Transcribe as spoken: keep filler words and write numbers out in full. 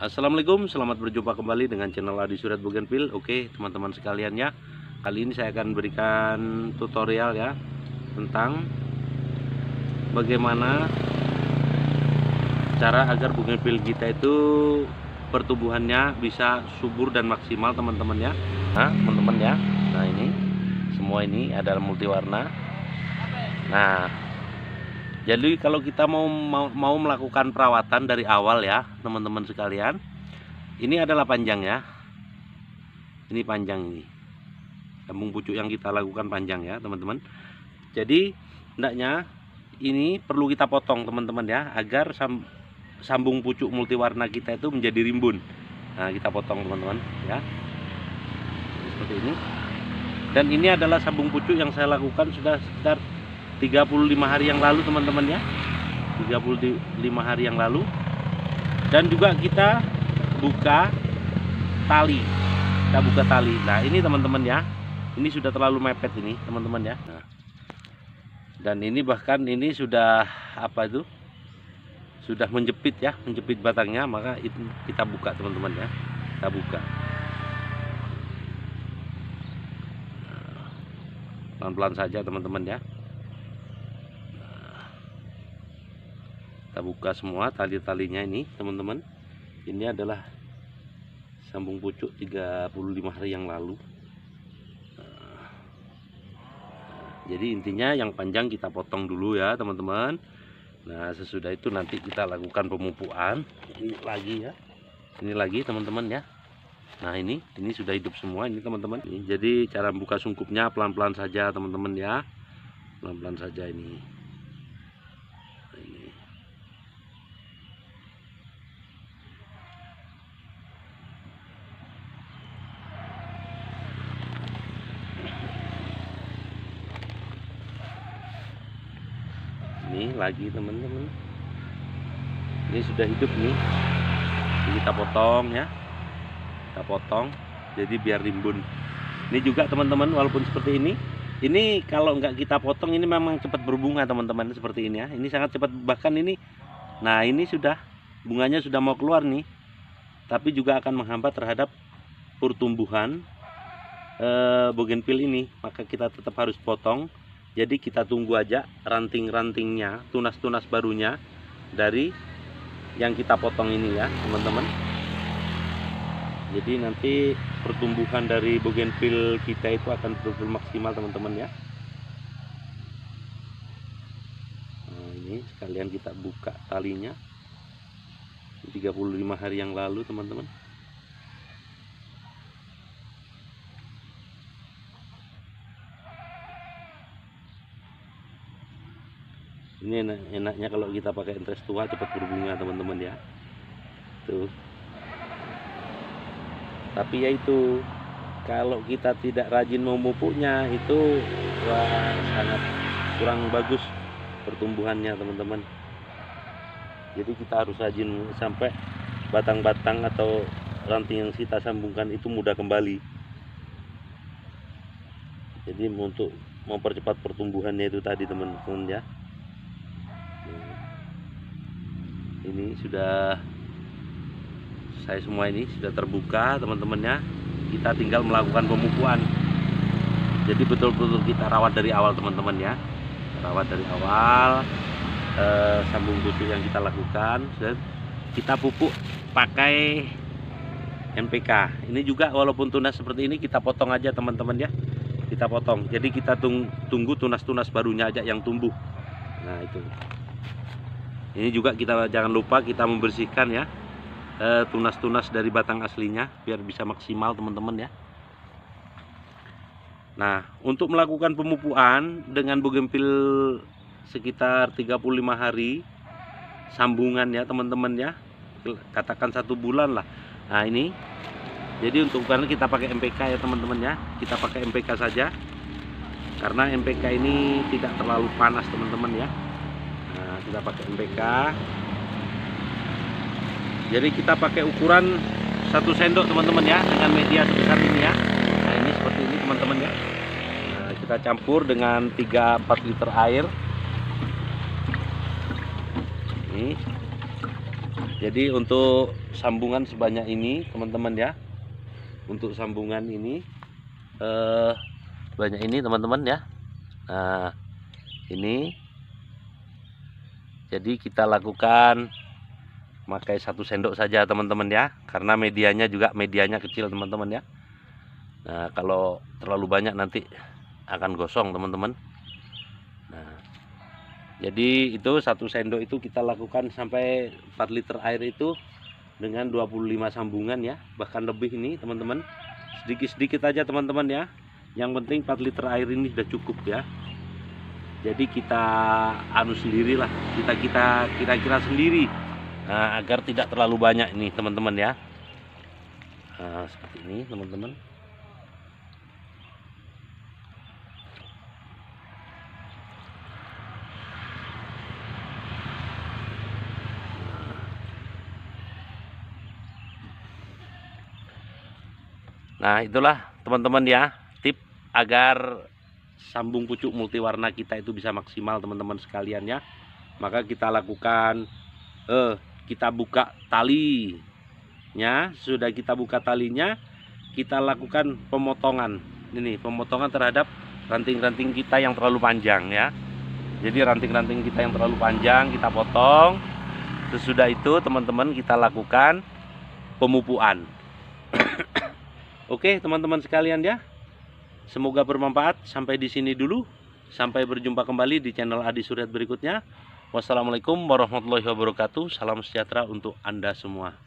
Assalamualaikum, selamat berjumpa kembali dengan channel Adi Suryat Bougainville. Oke teman-teman sekalian ya, kali ini saya akan berikan tutorial ya tentang bagaimana cara agar bougainville kita itu pertumbuhannya bisa subur dan maksimal teman-teman ya. Nah teman-teman ya, nah ini semua ini adalah multiwarna. Nah jadi kalau kita mau, mau mau melakukan perawatan dari awal ya teman-teman sekalian, ini adalah panjang ya, ini panjang, ini sambung pucuk yang kita lakukan panjang ya teman-teman. Jadi hendaknya ini perlu kita potong teman-teman ya, agar sam, sambung pucuk multiwarna kita itu menjadi rimbun. Nah kita potong teman-teman ya, seperti ini. Dan ini adalah sambung pucuk yang saya lakukan sudah sekitar tiga puluh lima hari yang lalu teman-teman ya, tiga puluh lima hari yang lalu. Dan juga kita buka tali, kita buka tali. Nah ini teman-teman ya, ini sudah terlalu mepet ini teman-teman ya. Nah, dan ini bahkan ini sudah apa itu, sudah menjepit ya, menjepit batangnya, maka itu kita buka teman-teman ya, kita buka pelan-pelan saja teman-teman ya. Kita buka semua tali-talinya ini teman-teman. Ini adalah sambung pucuk tiga puluh lima hari yang lalu. Nah, jadi intinya yang panjang kita potong dulu ya teman-teman. Nah sesudah itu nanti kita lakukan pemupukan. Ini lagi ya, ini lagi teman-teman ya. Nah ini ini sudah hidup semua ini teman-teman. Jadi cara buka sungkupnya pelan-pelan saja teman-teman ya, pelan-pelan saja ini. Ini lagi teman-teman, ini sudah hidup nih, ini kita potong ya, kita potong jadi biar rimbun. Ini juga teman-teman, walaupun seperti ini, ini kalau nggak kita potong ini memang cepat berbunga teman-teman, seperti ini ya, ini sangat cepat. Bahkan ini, nah ini sudah bunganya sudah mau keluar nih, tapi juga akan menghambat terhadap pertumbuhan eh, bougainville ini, maka kita tetap harus potong. Jadi kita tunggu aja ranting-rantingnya, tunas-tunas barunya dari yang kita potong ini ya teman-teman. Jadi nanti pertumbuhan dari bougainville kita itu akan betul-betul maksimal teman-teman ya. Nah, ini sekalian kita buka talinya, tiga puluh lima hari yang lalu teman-teman. Ini enak, enaknya kalau kita pakai entres tua cepat berbunga teman-teman ya. Tuh. Tapi ya itu, kalau kita tidak rajin memupuknya itu wah, sangat kurang bagus pertumbuhannya teman-teman. Jadi kita harus rajin sampai batang-batang atau ranting yang kita sambungkan itu mudah kembali. Jadi untuk mempercepat pertumbuhannya itu tadi teman-teman ya. Ini sudah saya semua ini sudah terbuka teman-teman ya. Kita tinggal melakukan pemupukan. Jadi betul-betul kita rawat dari awal teman-teman ya, rawat dari awal eh, sambung pucuk yang kita lakukan. Dan kita pupuk pakai N P K. Ini juga walaupun tunas seperti ini kita potong aja teman-teman ya, kita potong. Jadi kita tunggu tunas-tunas barunya aja yang tumbuh. Nah itu. Ini juga kita jangan lupa kita membersihkan ya tunas-tunas dari batang aslinya biar bisa maksimal teman-teman ya. Nah untuk melakukan pemupukan dengan bougainville sekitar tiga puluh lima hari sambungan ya teman-teman ya, katakan satu bulan lah. Nah ini jadi untuk karena kita pakai M P K ya teman-teman ya, kita pakai M P K saja karena M P K ini tidak terlalu panas teman-teman ya. Nah, kita pakai M P K. Jadi kita pakai ukuran satu sendok teman-teman ya, dengan media sebesar ini ya. Nah ini seperti ini teman-teman ya. Nah, kita campur dengan tiga empat liter air. Ini Jadi untuk sambungan sebanyak ini teman-teman ya, untuk sambungan ini eh, banyak ini teman-teman ya. Nah ini jadi kita lakukan pakai satu sendok saja teman-teman ya, karena medianya juga medianya kecil teman-teman ya. Nah kalau terlalu banyak nanti akan gosong teman-teman. Nah jadi itu satu sendok itu kita lakukan sampai empat liter air itu dengan dua puluh lima sambungan ya, bahkan lebih ini teman-teman. Sedikit-sedikit aja teman-teman ya. Yang penting empat liter air ini sudah cukup ya. Jadi kita anu sendirilah, kita kita kira-kira sendiri. Nah, agar tidak terlalu banyak ini teman-teman ya. Nah, seperti ini teman-teman. Nah itulah teman-teman ya, tip agar sambung pucuk multiwarna kita itu bisa maksimal teman-teman sekalian ya. Maka kita lakukan eh kita buka talinya. Sudah kita buka talinya, kita lakukan pemotongan ini, pemotongan terhadap ranting-ranting kita yang terlalu panjang ya. Jadi ranting-ranting kita yang terlalu panjang kita potong. Sesudah itu teman-teman kita lakukan pemupuan. Oke teman-teman sekalian ya, semoga bermanfaat. Sampai di sini dulu, sampai berjumpa kembali di channel Adi Suryat berikutnya. Wassalamualaikum warahmatullahi wabarakatuh. Salam sejahtera untuk Anda semua.